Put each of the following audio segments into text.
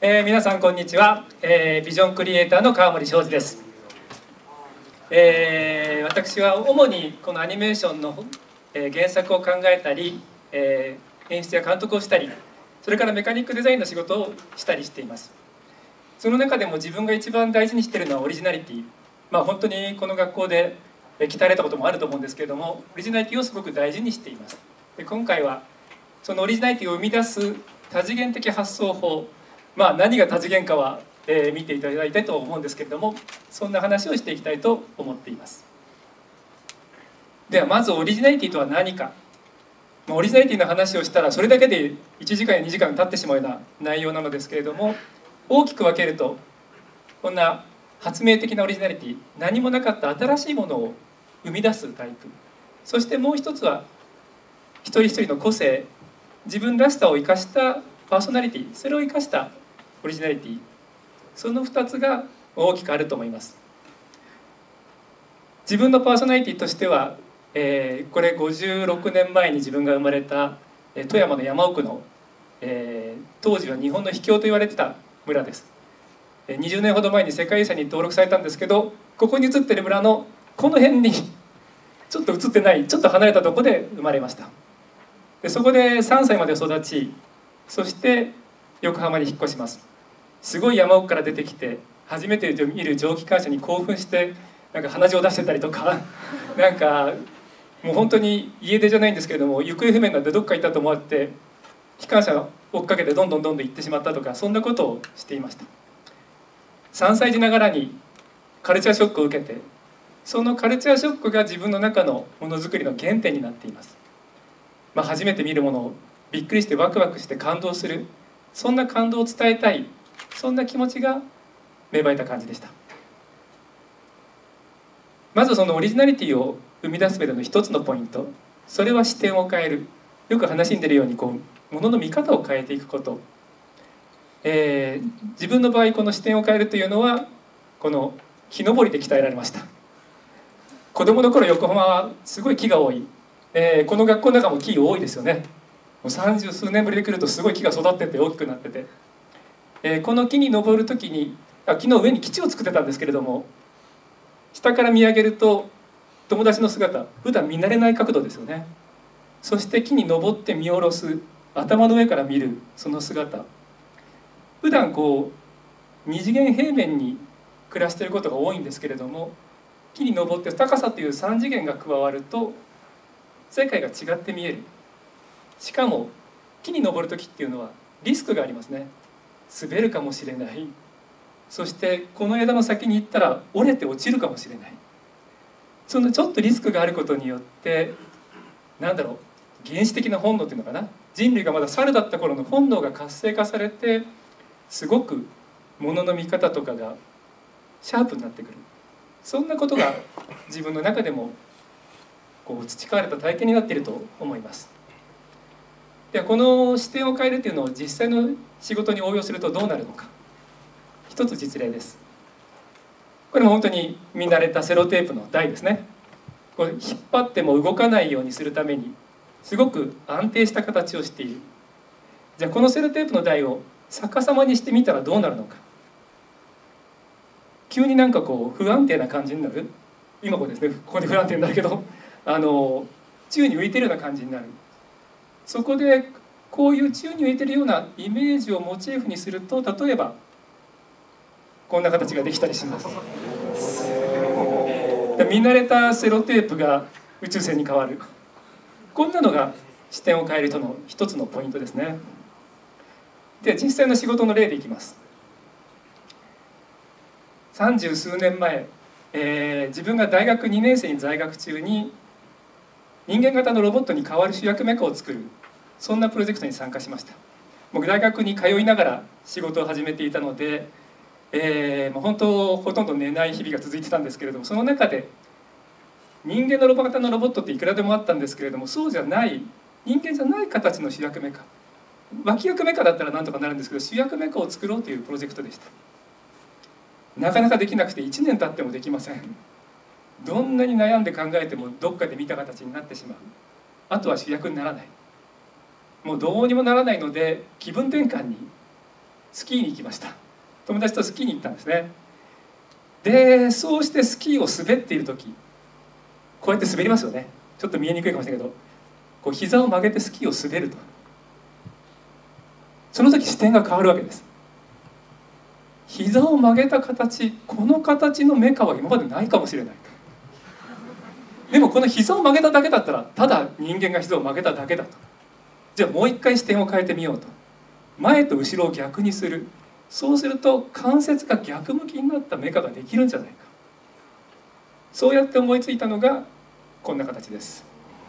皆さんこんにちは、ビジョンクリエイターの川森昌司です。私は主にこのアニメーションの、原作を考えたり、演出や監督をしたり、それからメカニックデザインの仕事をしたりしています。その中でも自分が一番大事にしているのはオリジナリティ。本当にこの学校で鍛えられたこともあると思うんですけれども、オリジナリティをすごく大事にしています。で、今回はそのオリジナリティを生み出す多次元的発想法、何が多次元かは、見ていただいたいと思うんですけれども、そんな話をしていきたいと思っています。ではまずオリジナリティとは何か。オリジナリティの話をしたらそれだけで1時間や2時間経ってしまうような内容なのですけれども、大きく分けるとこんな発明的なオリジナリティ、何もなかった新しいものを生み出すタイプ、そしてもう一つは一人一人の個性、自分らしさを生かしたパーソナリティ、それを生かしたオリジナリティ、その2つが大きくあると思います。自分のパーソナリティとしては、これ56年前に自分が生まれた富山の山奥の、当時は日本の秘境と言われてた村です。20年ほど前に世界遺産に登録されたんですけど、ここに写ってる村のこの辺にちょっと写ってない、ちょっと離れたところで生まれました。でそこで3歳まで育ち、そして横浜に引っ越します。すごい山奥から出てきて初めて見る蒸気機関車に興奮してなんか鼻血を出してたりとかなんかもう本当に家出じゃないんですけれども、行方不明なんでどっか行ったと思って機関車を追っかけてどんどん行ってしまったとか、そんなことをしていました。3歳児ながらにカルチャーショックを受けて、そのカルチャーショックが自分の中のものづくりの原点になっています。初めて見るものをびっくりしてワクワクして感動する、そんな感動を伝えたい、そんな気持ちが芽生えた感じでした。まずそのオリジナリティを生み出す上での一つのポイント、それは視点を変える。よく話に出るようにものの見方を変えていくこと、自分の場合この視点を変えるというのはこの木登りで鍛えられました。子供の頃横浜はすごい木が多い、この学校の中も木多いですよね。もう30数年ぶりで来るとすごい木が育ってて大きくなってて、この木に登る時に木の上に基地を作ってたんですけれども、下から見上げると友達の姿、普段見慣れない角度ですよね。そして木に登って見下ろす、頭の上から見るその姿、普段二次元平面に暮らしていることが多いんですけれども、木に登って高さという3次元が加わると世界が違って見える。しかも木に登る時っていうのはリスクがありますね。滑るかもしれない、そしてこの枝の先に行ったら折れて落ちるかもしれない。そのちょっとリスクがあることによって原始的な本能っていうのかな、人類がまだ猿だった頃の本能が活性化されて、すごく物の見方とかがシャープになってくる。そんなことが自分の中でも培われた体験になっていると思います。ではこの視点を変えるというのを実際の仕事に応用するとどうなるのか、一つ実例です。これも本当に見慣れたセロテープの台ですね。これ引っ張っても動かないようにするためにすごく安定した形をしている。じゃあこのセロテープの台を逆さまにしてみたらどうなるのか。急に不安定な感じになる。今ここですね、ここで不安定になるけど宙に浮いてるような感じになる。そこでこういう宙に浮いてるようなイメージをモチーフにすると、例えばこんな形ができたりします。見慣れたセロテープが宇宙船に変わる、こんなのが視点を変える人の一つのポイントですね。では実際の仕事の例でいきます。30数年前、自分が大学2年生に在学中に人間型のロボットに代わる主役メカを作る、そんなプロジェクトに参加しました。僕大学に通いながら仕事を始めていたので、本当ほとんど寝ない日々が続いてたんですけれども、その中で人間のロボ型のロボットっていくらでもあったんですけれども、そうじゃない人間じゃない形の主役メカ、脇役メカだったらなんとかなるんですけど、主役メカを作ろうというプロジェクトでした。なかなかできなくて1年経ってもできません。どんなに悩んで考えてもどっかで見た形になってしまう。あとは主役にならない。もうどうにもならないので気分転換にスキーに行きました。友達とスキーに行ったんですね。でそうしてスキーを滑っている時、こうやって滑りますよね。ちょっと見えにくいかもしれないけど、こう膝を曲げてスキーを滑ると、その時視点が変わるわけです。膝を曲げた形、この形のメカは今までないかもしれない。でもこの膝を曲げただけだったらただ人間が膝を曲げただけだと。じゃあもう一回視点を変えてみようと。前と後ろを逆にする。そうすると関節が逆向きになったメカができるんじゃないか。そうやって思いついたのがこんな形です。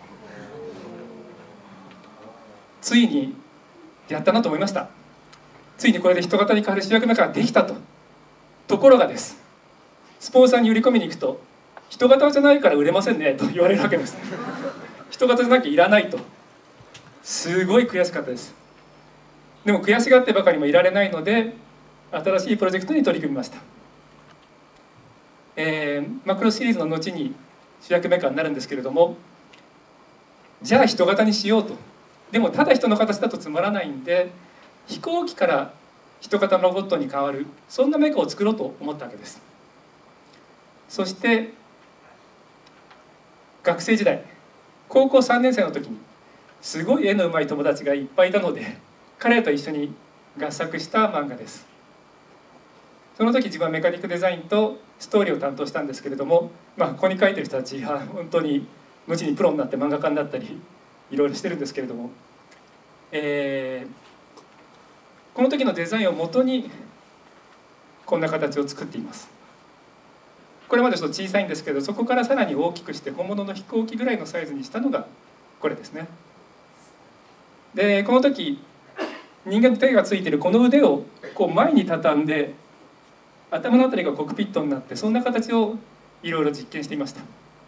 ついにやったなと思いました。ついにこれで人型に変わる主役メカができたと。ところがです、スポンサーに売り込みに行くと、人型じゃないから売れませんねと言われるわけです。人型じゃなきゃいらないと。すごい悔しかったです。でも悔しがってばかりもいられないので、新しいプロジェクトに取り組みました。マクロスシリーズの後に主役メカになるんですけれども、じゃあ人型にしようと。でもただ人の形だとつまらないんで、飛行機から人型のロボットに変わる、そんなメカを作ろうと思ったわけです。そして学生時代、高校3年生の時にすごい絵の上手い友達がいっぱいいたので、彼らと一緒に合作した漫画です。その時自分はメカニックデザインとストーリーを担当したんですけれども、ここに書いてる人たちは本当に後にプロになって漫画家になったりいろいろしてるんですけれども、この時のデザインをもとにこんな形を作っています。これまでちょっと小さいんですけど、そこからさらに大きくして本物の飛行機ぐらいのサイズにしたのがこれですね。でこの時人間の手がついているこの腕をこう前に畳んで、頭のあたりがコックピットになって、そんな形をいろいろ実験していました。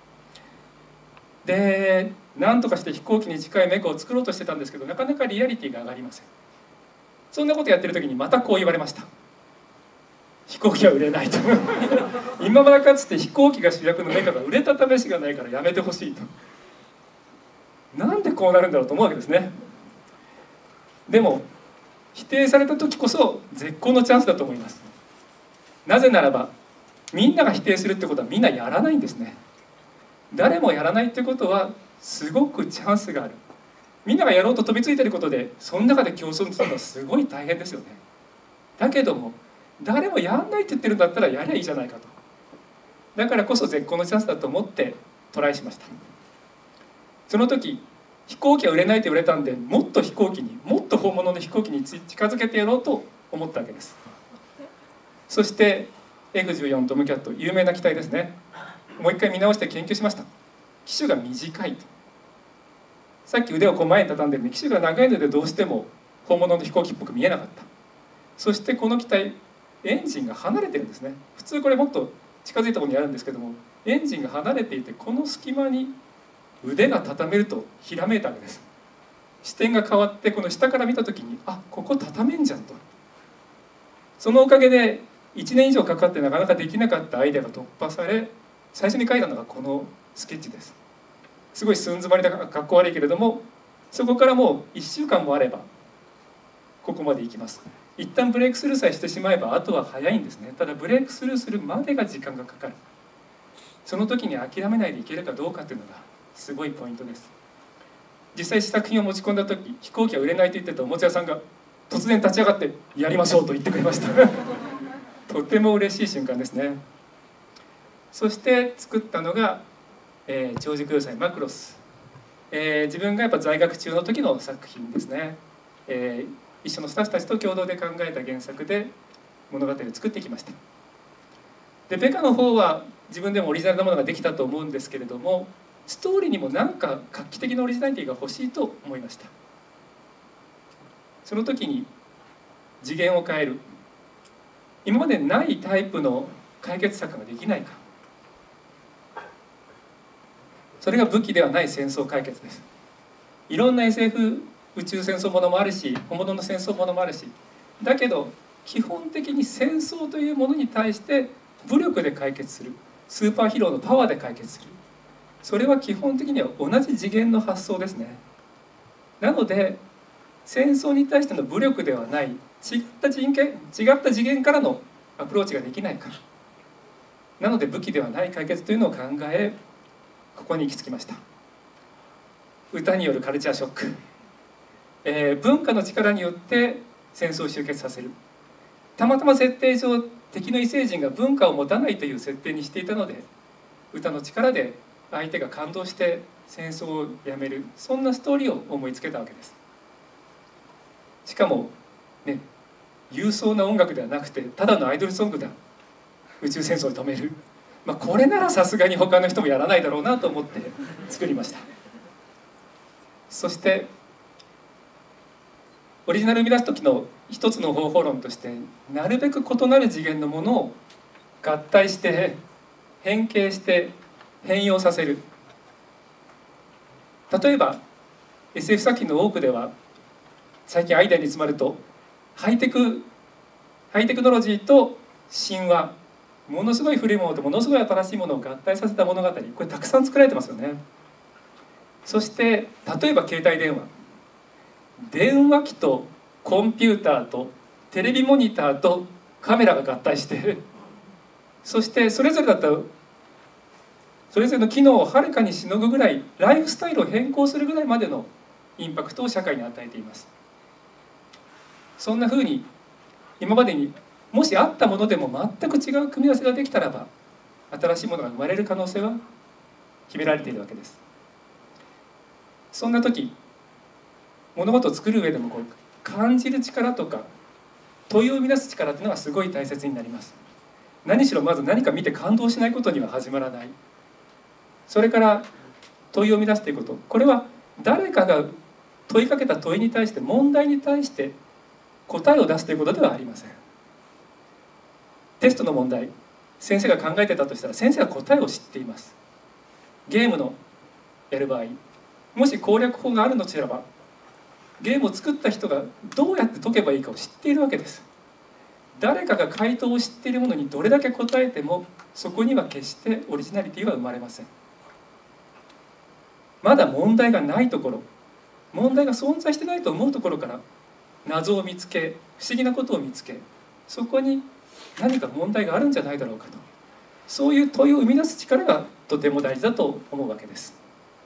で何とかして飛行機に近いメカを作ろうとしてたんですけど、なかなかリアリティが上がりません。そんなことやってる時にまたこう言われました。飛行機は売れないと。今までかつて飛行機が主役のメカが売れた試しがないからやめてほしいと。なんでこうなるんだろうと思うわけですね。でも否定された時こそ絶好のチャンスだと思います。なぜならばみんなが否定するってことはみんなやらないんですね。誰もやらないってことはすごくチャンスがある。みんながやろうと飛びついてることで、その中で競争するのはすごい大変ですよね。だけども誰もやんないって言ってるんだったらやりゃいいじゃないかと。だからこそ絶好のチャンスだと思ってトライしました。その時飛行機は売れないと言われたんで、もっと飛行機に、もっと本物の飛行機に近づけてやろうと思ったわけです。そして F14 トムキャット、有名な機体ですね。もう一回見直して研究しました。機種が短いと。さっき腕をこう前に畳んでるのに、機種が長いのでどうしても本物の飛行機っぽく見えなかった。そしてこの機体エンジンが離れてるんですね。普通これもっと近づいたところにあるんですけども、エンジンが離れていて、この隙間に腕が畳めるとひらめいたわけです。視点が変わって、この下から見た時に、あ、ここ畳めんじゃんと。そのおかげで1年以上かかってなかなかできなかったアイデアが突破され、最初に描いたのがこのスケッチです。すごい寸詰まりだからかっこ悪いけれども、そこからもう1週間もあればここまでいきます。一旦ブレイクスルーさえしてしまえばあとは早いんですね。ただブレイクスルーするまでが時間がかかる。その時に諦めないでいけるかどうかというのがすごいポイントです。実際試作品を持ち込んだ時、飛行機は売れないと言ってたおもちゃ屋さんが突然立ち上がって「やりましょう」と言ってくれました。とても嬉しい瞬間ですね。そして作ったのが、超軸要塞マクロス、自分がやっぱ在学中の時の作品ですね。一緒のスタッフたちと共同で考えた原作で物語を作ってきました。でベカの方は自分でもオリジナルなものができたと思うんですけれども、ストーリーにも何か画期的なオリジナリティが欲しいと思いました。その時に次元を変える、今までないタイプの解決策ができないか、それが武器ではない戦争解決です。いろんな SF 宇宙戦争ものもあるし、本物の戦争ものもあるし、だけど基本的に戦争というものに対して武力で解決する、スーパーヒーローのパワーで解決する、それは基本的には同じ次元の発想ですね。なので戦争に対しての武力ではない違った次元からのアプローチができないか。なので武器ではない解決というのを考え、ここに行き着きました。歌によるカルチャーショック、文化の力によって戦争を終結させる。たまたま設定上敵の異星人が文化を持たないという設定にしていたので、歌の力で相手が感動して戦争をやめる、そんなストーリーを思いつけたわけです。しかもね、勇壮な音楽ではなくてただのアイドルソングだ、宇宙戦争を止める、これならさすがに他の人もやらないだろうなと思って作りました。そしてオリジナルを生み出す時の一つの方法論として、なるべく異なる次元のものを合体して変形して変容させる。例えば SF 作品の多くでは最近アイデアに詰まるとハイテクノロジーと神話、ものすごい古いものとものすごい新しいものを合体させた物語、これたくさん作られてますよね。そして例えば携帯電話機とコンピューターとテレビモニターとカメラが合体してそしてそれぞれの機能をはるかにしのぐぐらい、ライフスタイルを変更するぐらいまでのインパクトを社会に与えています。そんなふうに今までにもしあったものでも全く違う組み合わせができたらば、新しいものが生まれる可能性は秘められているわけです。そんな時、物事を作る上でも感じる力とか問いを生み出す力というのがすごい大切になります。何しろまず何か見て感動しないことには始まらない。それから問いを生み出すということ、これは誰かが問いかけた問いに対して、問題に対して答えを出すということではありません。テストの問題、先生が考えてたとしたら先生は答えを知っています。ゲームのやる場合、もし攻略法があるのならば、ゲームを作った人がどうやって解けばいいかを知っているわけです。誰かが回答を知っているものにどれだけ答えても、そこには決してオリジナリティは生まれません。まだ問題がないところ、問題が存在してないと思うところから謎を見つけ、不思議なことを見つけ、そこに何か問題があるんじゃないだろうかと、そういう問いを生み出す力がとても大事だと思うわけです。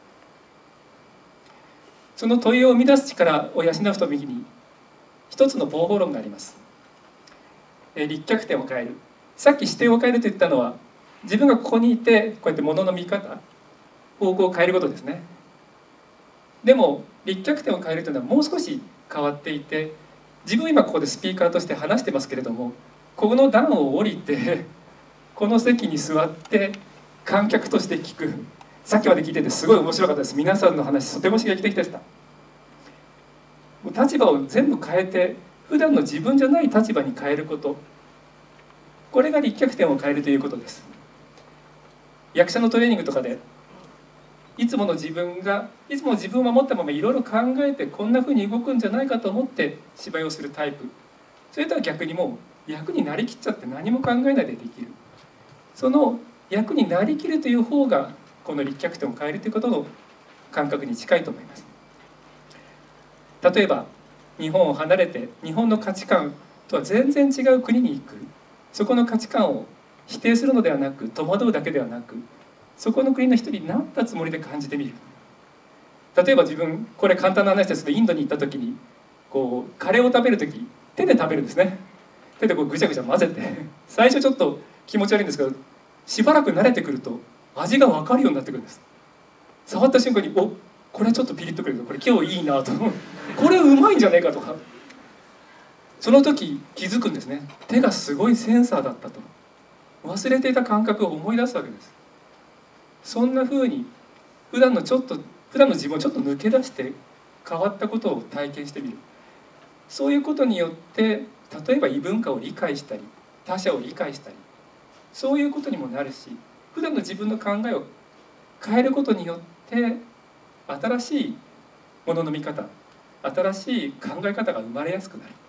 その問いを生み出す力を養うために一つの方法論があります。立脚点を変える。さっき視点を変えると言ったのは、自分がここにいてこうやって物の見方、方向を変えることですね。でも立脚点を変えるというのはもう少し変わっていて、自分は今ここでスピーカーとして話してますけれども、この段を降りてこの席に座って観客として聞く。さっきまで聞いててすごい面白かったです。皆さんの話とても刺激的でした。立場を全部変えて普段の自分じゃない立場に変えること、これが立脚点を変えるということです。役者のトレーニングとかでいつもの自分を守ったままいろいろ考えて、こんなふうに動くんじゃないかと思って芝居をするタイプ、それとは逆にもう役になりきっちゃって何も考えないでできる、その役になりきるという方がこの立脚点を変えるということの感覚に近いと思います。例えば日本を離れて日本の価値観とは全然違う国に行く、そこの価値観を否定するのではなく、戸惑うだけではなく、そこの国の一人になったつもりで感じてみる。例えば自分、これ簡単な話ですけど、インドに行った時にカレーを食べる時手で食べるんですね。手でぐちゃぐちゃ混ぜて、最初ちょっと気持ち悪いんですけど、しばらく慣れてくると味が分かるようになってくるんです。触った瞬間にこれちょっとピリッとくる、これ今日いいなとこれうまいんじゃねえかとか、その時気づくんですね。手がすごいセンサーだったと、忘れていた感覚を思い出すわけです。そんなふうに普段の自分をちょっと抜け出して変わったことを体験してみる。そういうことによって例えば異文化を理解したり他者を理解したり、そういうことにもなるし、普段の自分の考えを変えることによって新しいものの見方、新しい考え方が生まれやすくなる。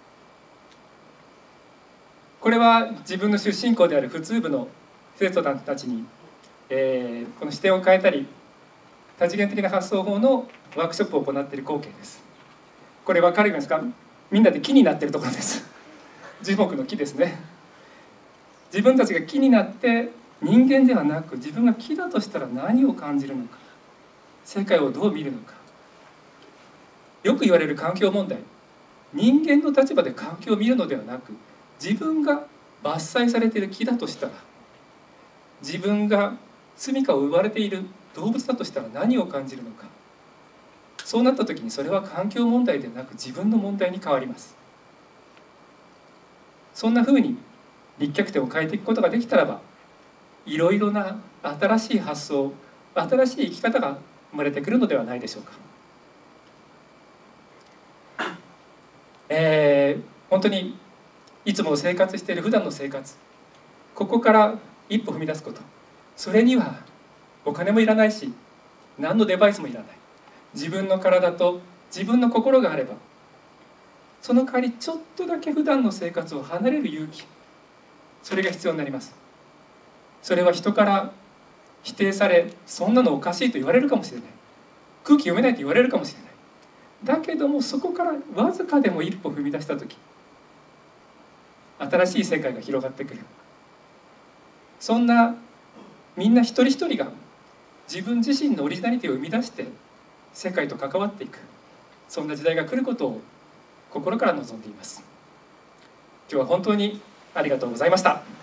これは自分の出身校である普通部の生徒さんたちに、この視点を変えたり多次元的な発想法のワークショップを行っている光景です。 これ分かりますか？みんなで木になっているところです。樹木の木ですね。自分たちが木になって人間ではなく、自分が木だとしたら何を感じるのか、世界をどう見るのか。よく言われる環境問題、人間の立場で環境を見るのではなく、自分が伐採されている木だとしたら、自分が住処を奪われている動物だとしたら何を感じるのか。そうなった時にそれは環境問題ではなく自分の問題に変わります。そんなふうに立脚点を変えていくことができたらば、いろいろな新しい発想、新しい生き方が生まれてくるのではないでしょうか。本当にいつも生活している普段の生活、ここから一歩踏み出すこと、それにはお金もいらないし、何のデバイスもいらない。自分の体と自分の心があれば、その代わりちょっとだけ普段の生活を離れる勇気、それが必要になります。それは人から否定され、そんなのおかしいと言われるかもしれない。空気読めないと言われるかもしれない。だけどもそこからわずかでも一歩踏み出した時、新しい世界が広がってくる。そんなみんな一人一人が自分自身のオリジナリティを生み出して世界と関わっていく、そんな時代が来ることを心から望んでいます。今日は本当にありがとうございました。